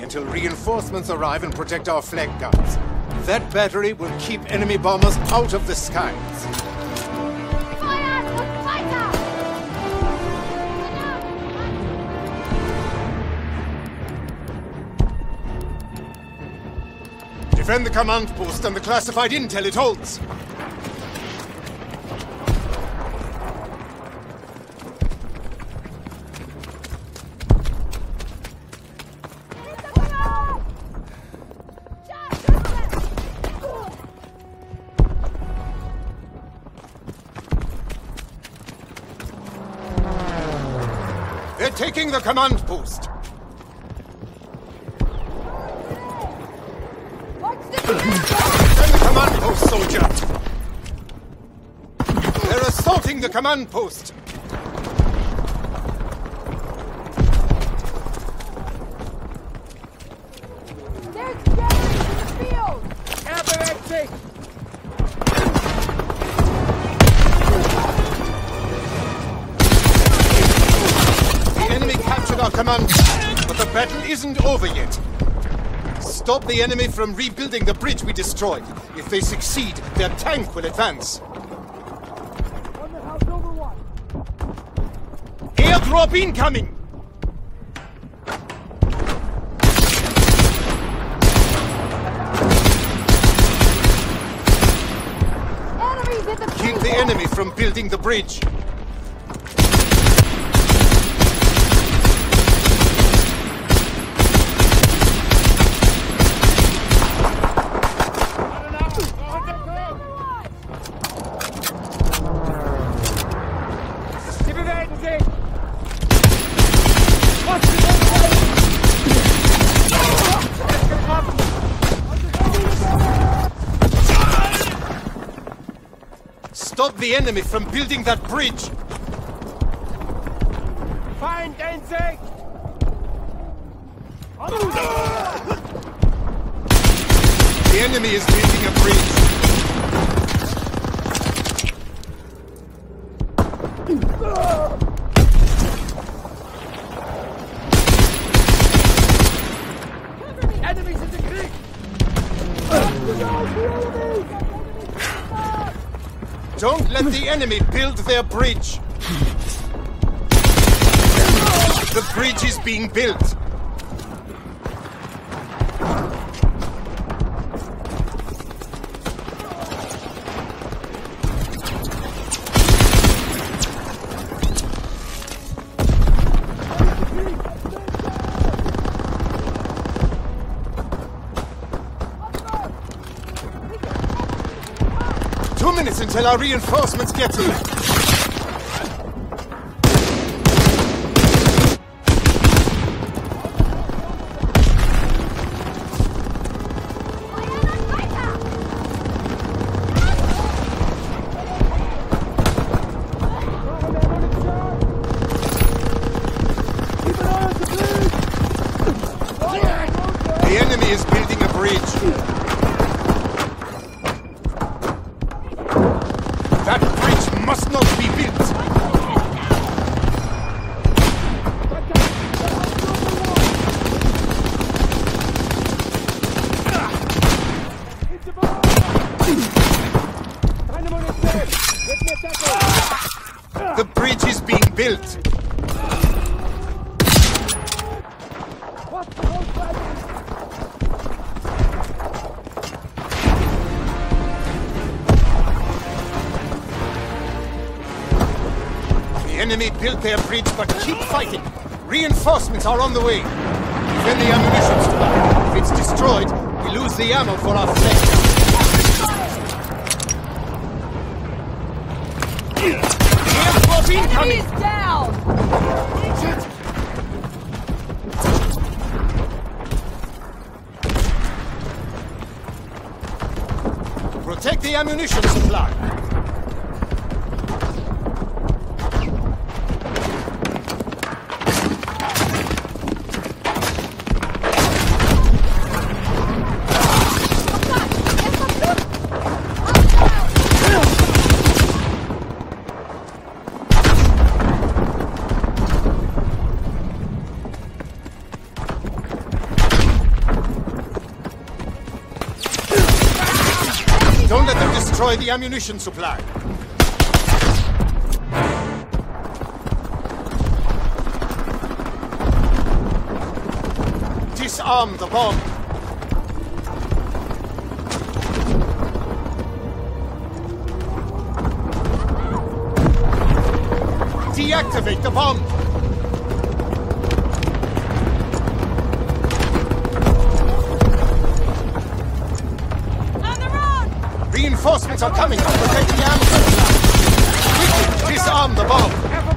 until reinforcements arrive and protect our flag guns. That battery will keep enemy bombers out of the skies. Defend the command post and the classified intel it holds. They're taking the command post. Defend the command post, soldier! They're assaulting the command post! There's gas in the field! Counter-acting! The enemy captured our command, but the battle isn't over yet. Stop the enemy from rebuilding the bridge we destroyed. If they succeed, their tank will advance. On the house over one. Airdrop incoming! Enemies at the Keep the enemy from building the bridge. Stop the enemy from building that bridge! Find Danzig! The enemy is building a bridge. Enemies in the creek! Don't let the enemy build their bridge. The bridge is being built. Until our reinforcements get here. The enemy is building a bridge. That bridge must not be built! The bridge is being built! The enemy built their bridge, but keep fighting. Reinforcements are on the way. Defend the ammunition supply. If it's destroyed, we lose the ammo for our flank. Airdrop incoming! Enemies down! Protect the ammunition supply. Don't let them destroy the ammunition supply. Disarm the bomb. Deactivate the bomb. On the road! Reinforcements are coming to protect the ammo supply. Quickly, disarm the bomb.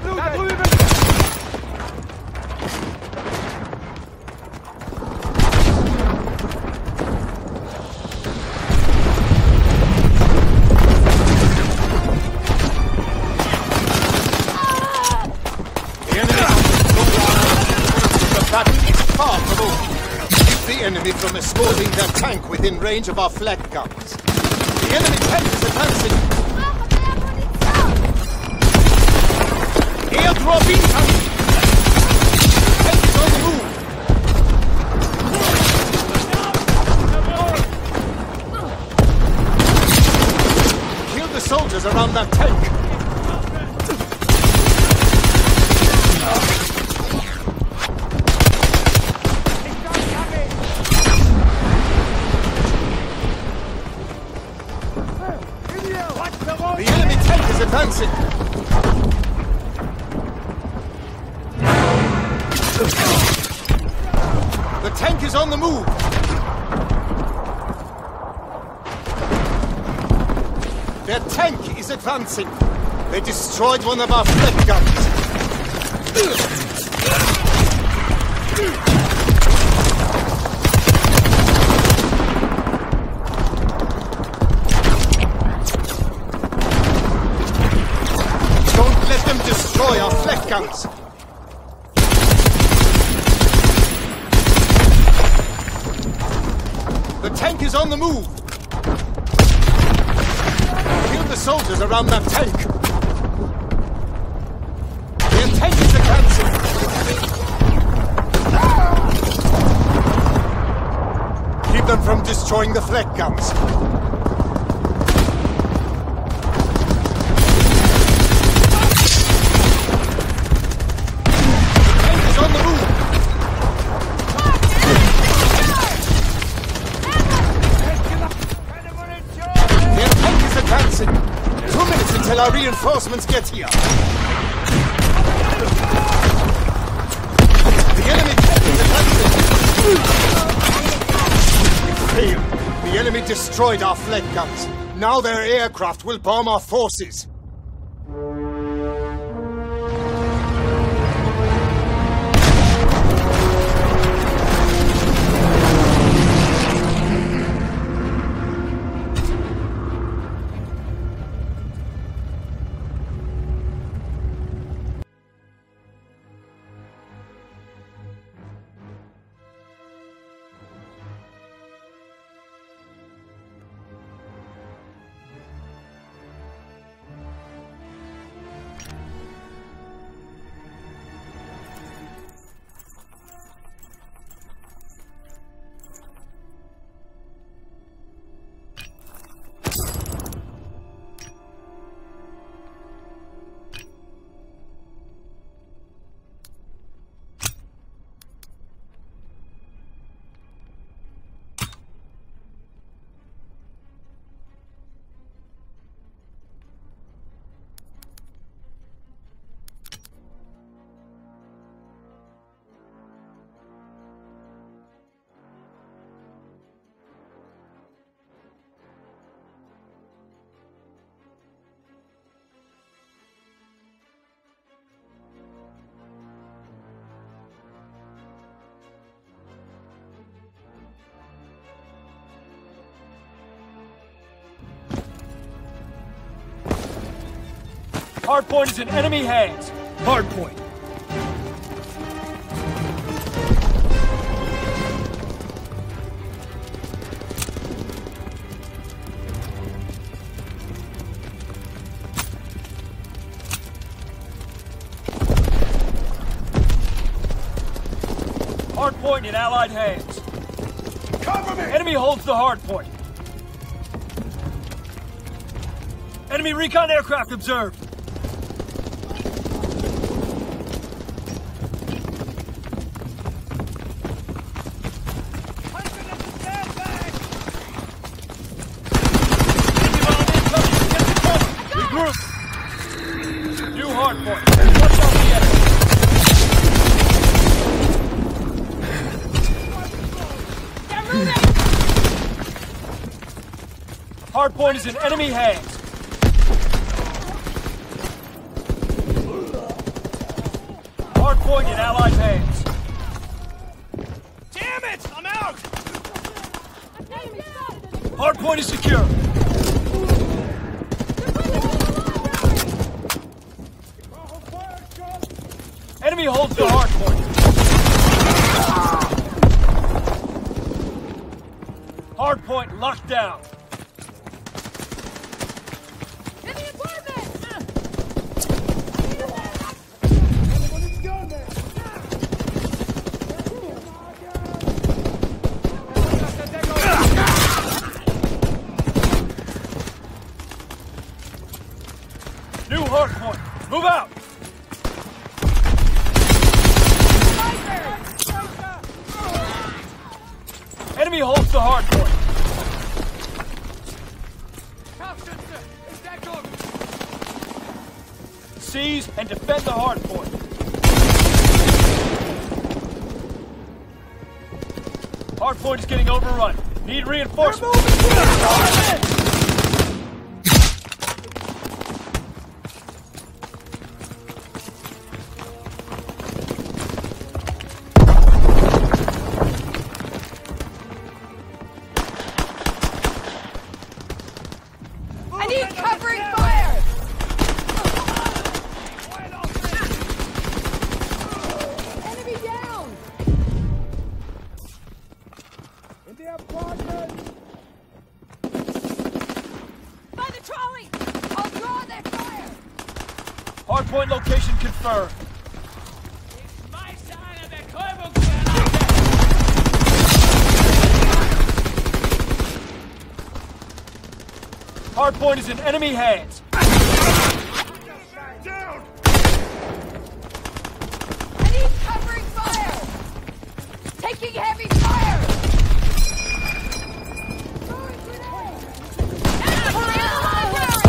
Enemy from escorting their tank within range of our flak guns. The enemy tank is advancing. Airdrop incoming! The tank is on the move. Kill the soldiers around that tank. Advancing. The tank is on the move. Their tank is advancing. They destroyed one of our flak guns. Destroy our flak guns. The tank is on the move. Kill the soldiers around that tank. Their tank is advancing. Keep them from destroying the flak guns. Our reinforcements get here. The enemy tank is advancing. We failed. The enemy destroyed our flak guns. Now their aircraft will bomb our forces. Hardpoint is in enemy hands. Hardpoint. Hardpoint in Allied hands. Cover me! Enemy holds the hardpoint. Enemy recon aircraft observed. Regroup. New hardpoint. Watch out the enemy. Hardpoint is in enemy hands. Hardpoint in Allied hands. Damn it! I'm out! Hardpoint is secure. Enemy holds the hardpoint. Hardpoint locked down. In the apartment! New hardpoint. Move out. Enemy holds the hardpoint. Seize and defend the hardpoint. Hardpoint is getting overrun. Need reinforcements. I need covering fire! Enemy down! In the apartment! By the trolley! I'll draw their fire! Hardpoint location confirmed. Hardpoint is in enemy hands. Down! I need covering fire! Taking heavy fire! Throwing grenade! Enemy in the library!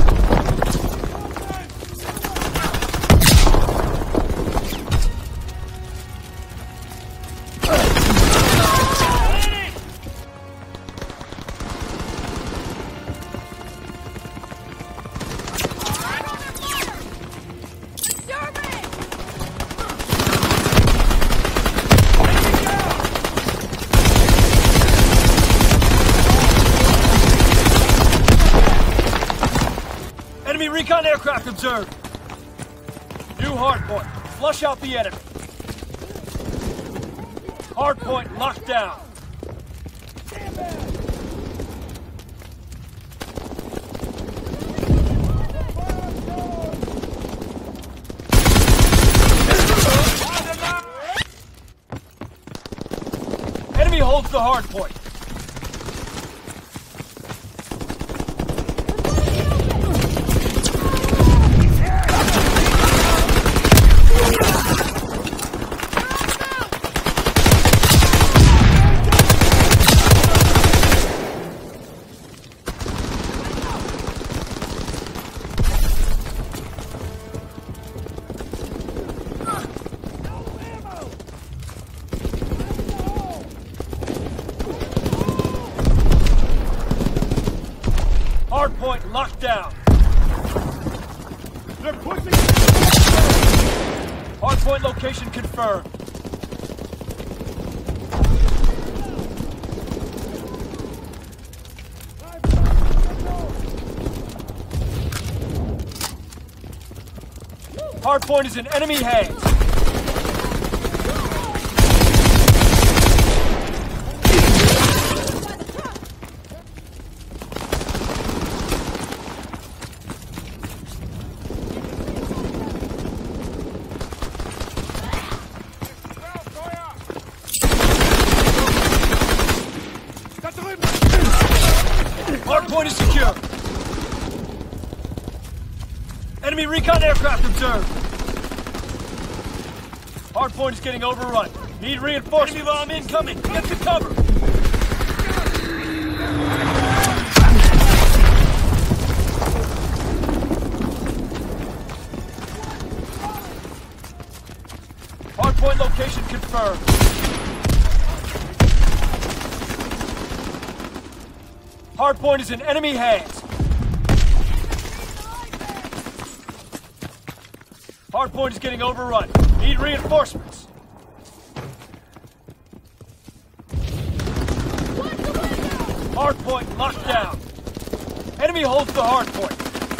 Enemy recon aircraft observed. New hardpoint. Flush out the enemy. Hardpoint locked down. Enemy holds the hardpoint. Hardpoint locked down. They're pushing! Hardpoint location confirmed. Hardpoint is in enemy hands. Hardpoint is secure. Enemy recon aircraft observed. Hardpoint is getting overrun. Need reinforcements. Enemy bomb incoming. Get to cover. Hardpoint location confirmed. Hardpoint is in enemy hands. Hardpoint is getting overrun. Need reinforcements. Hardpoint locked down. Enemy holds the hardpoint.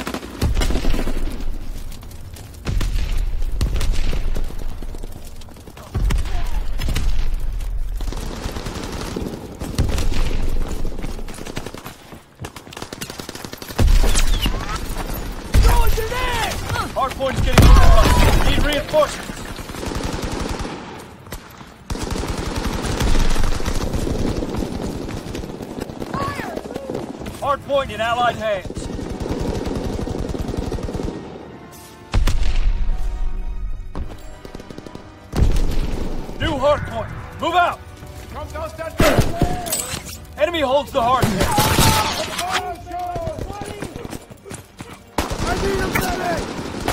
Hardpoint is getting overrun. Need reinforcements. Hardpoint in Allied hands. New hardpoint. Move out. Enemy holds the hardpoint. I need a medic!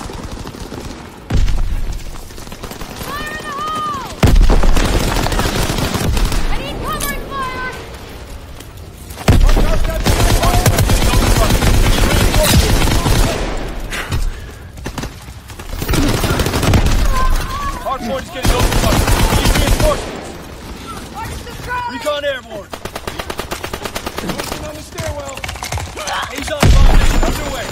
Hardpoint is getting overrun. Need reinforcements. Recon airborne. Listen on the stairwell. Azon bomb mission underway.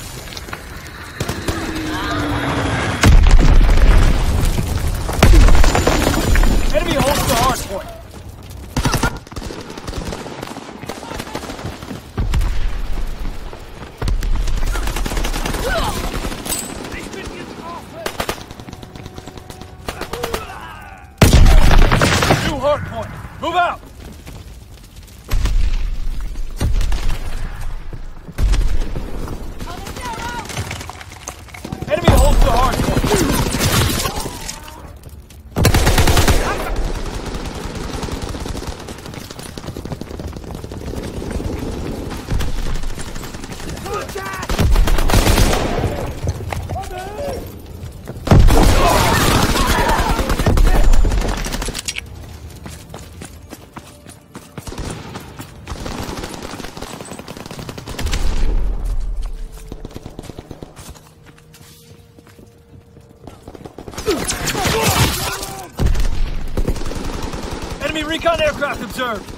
Enemy holds the hardpoint. Hardpoint. Move out! Enemy holds the hardpoint. Enemy recon aircraft observed.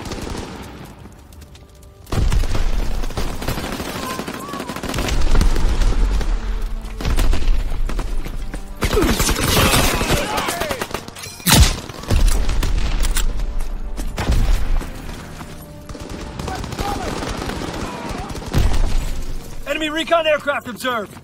Enemy recon aircraft observed.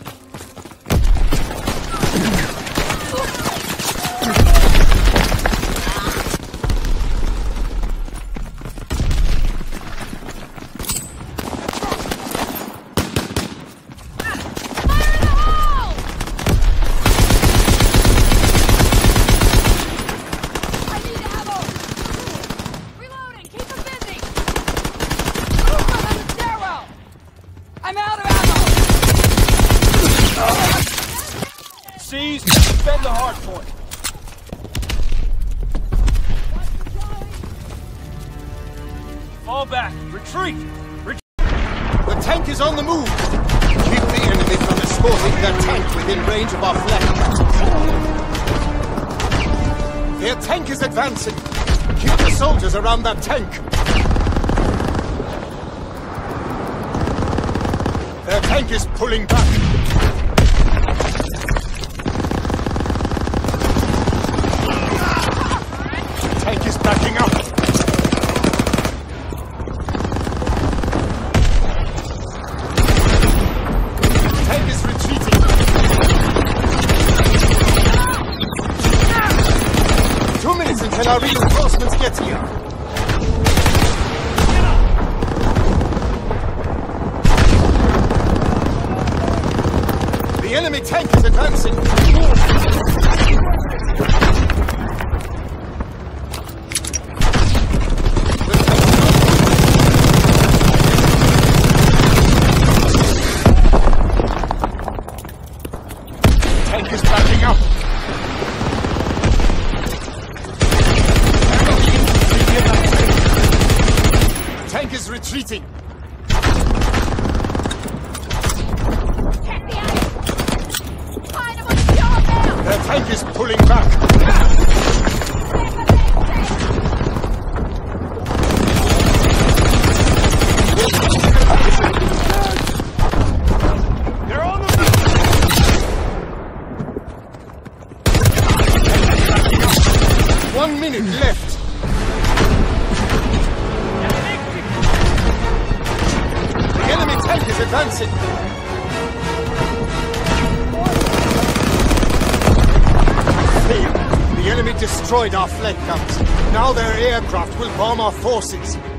Seize and defend the hardpoint. Fall back. Retreat. The tank is on the move. Keep the enemy from escorting their tank within range of our flank. Their tank is advancing. Keep the soldiers around that tank. Their tank is pulling back. Tank is backing up. Tank is retreating. 2 minutes until our reinforcements get here. enemy tank is advancing. Tank is backing up. Tank is retreating. Their tank is pulling back. They're on the 1 minute left. The enemy tank is advancing. The enemy destroyed our flank guns. Now their aircraft will bomb our forces.